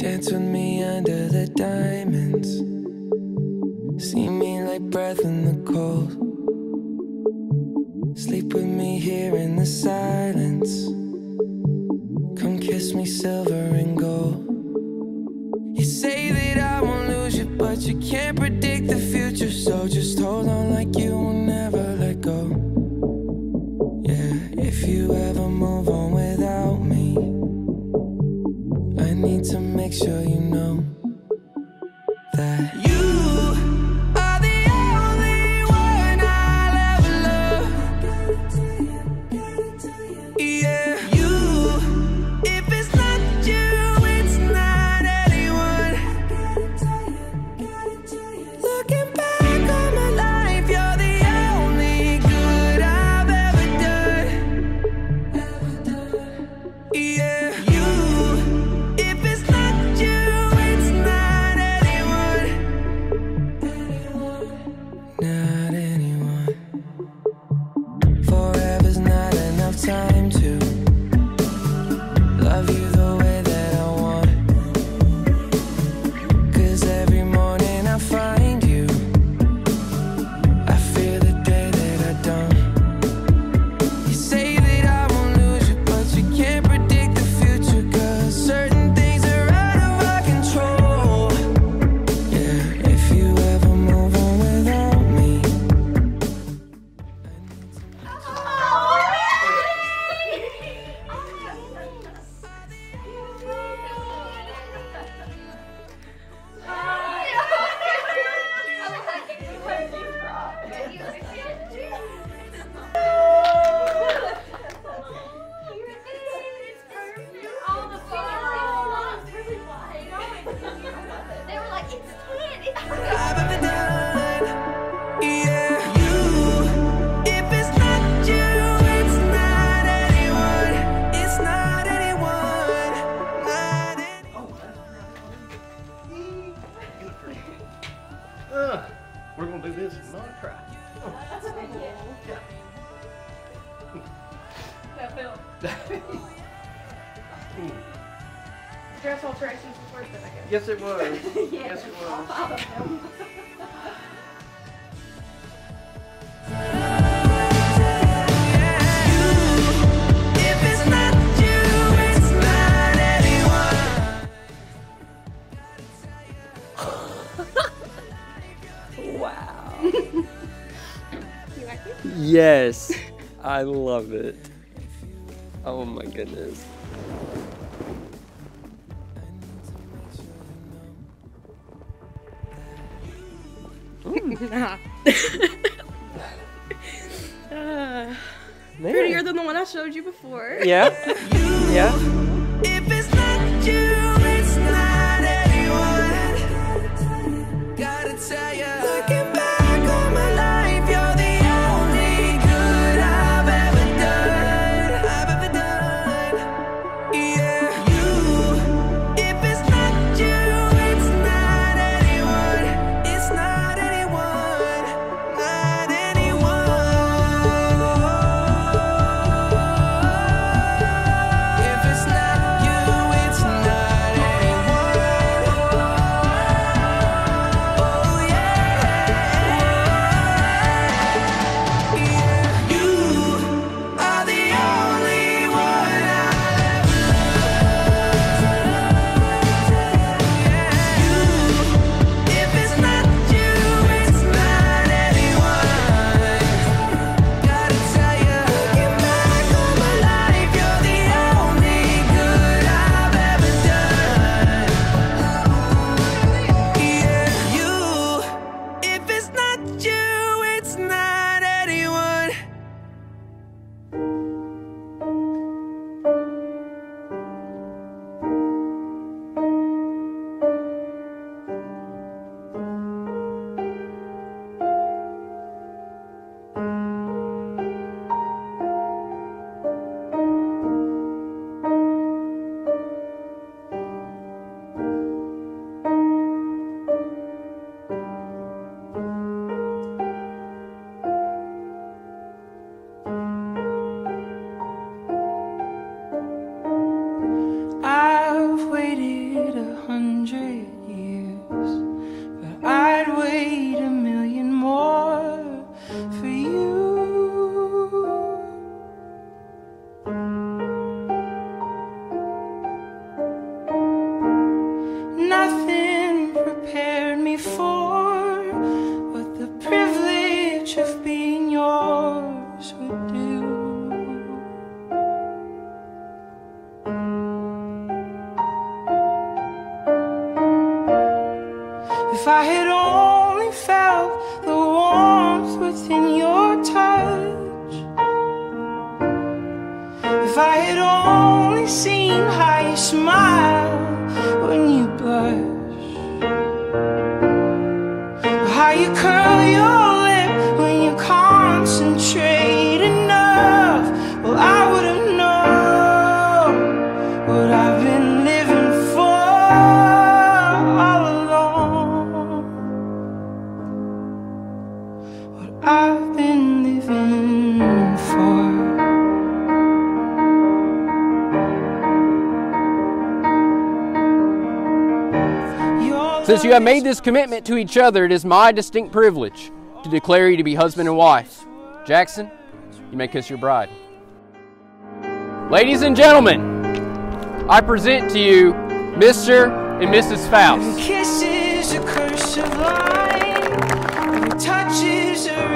Dance with me under the diamonds. See me like breath in the cold. Sleep with me here in the silence. Come kiss me silver and gold. You say that I won't lose you, but you can't predict the future. So just hold on like you will never let go. Yeah, if you ever move on without me, I need to make sure you know that you are the only one I'll ever love. Yeah, you, if it's not you, it's not anyone. Looking back on my life, you're the only good I've ever done. Yeah, you, if it's not you, it's not anyone. Not anyone. Forever's not enough time to love you the way that I want. 'Cause every morning I find you, I fear the day that I don't. You say that I won't lose you, but you can't predict the future. 'Cause certain things are out of our control. Yeah, if you ever move on without me, They were like, it's 10. I've ever done. Yeah, you, if it's not you, it's not anyone. It's not anyone. Not anyone. We're gonna do this another try. Dress alterations was worth it, I guess. Yes, it was. Yes, it was. If it's not you, it's not anyone. Wow. You like it? Yes, I love it. Oh my goodness. Nah. Man. Prettier than the one I showed you before. Yeah. Yeah. If it's not you, it's not anyone. Gotta tell ya, looking back on my life, you're the only good I've ever done. I've ever done. Yeah, you. If it's not you, it's not anyone. It's not anyone. Not anyone. If it's not you, it's not If I had only felt the warmth within your touch, if I had only seen how you smile when you blush, or how you curl your lip when you concentrate enough, well, I would have known what I've been living for all along. What I've been living for. Since you have made this commitment to each other, it is my distinct privilege to declare you to be husband and wife. Jackson, you may kiss your bride. Ladies and gentlemen, I present to you Mr. and Mrs. Faust. Kisses a curse of line, touches a